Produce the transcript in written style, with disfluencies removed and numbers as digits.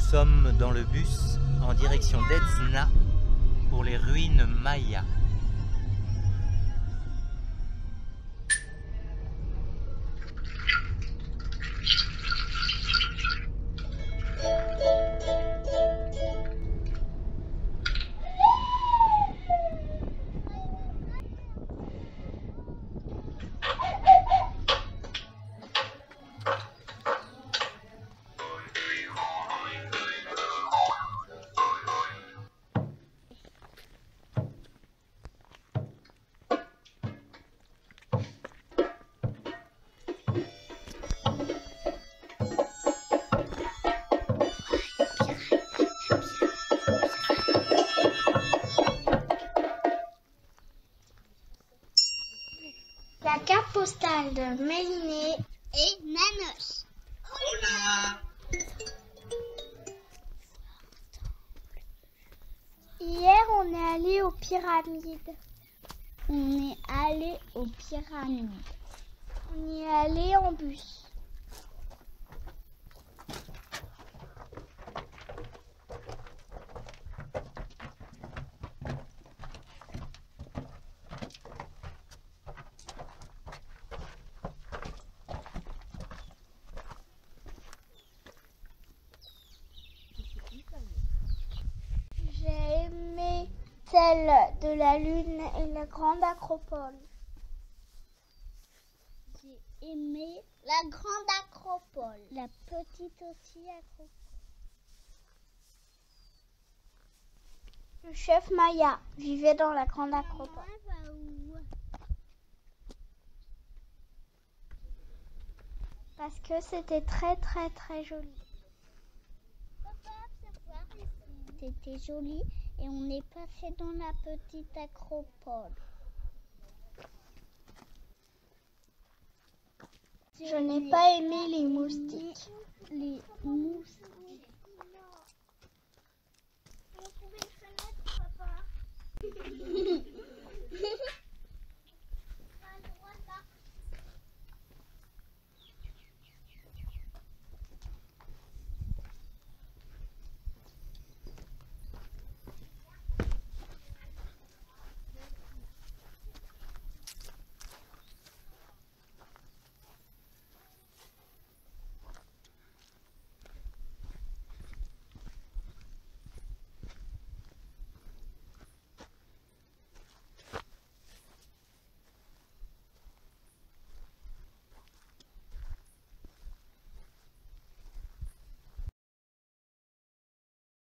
sommes dans le bus en direction d'Etzna pour les ruines mayas. La carte postale de Méliné et Nanos. Hola! Hier, on est allé aux pyramides. On est allé aux pyramides. On y est allé en bus. J'ai aimé celle de la Lune et la grande acropole. J'ai aimé la grande acropole. La petite aussi acropole. Le chef Maya vivait dans la grande acropole. Parce que c'était très très très joli. C'était joli et on est passé dans la petite acropole. Je n'ai pas aimé les moustiques. Les moustiques.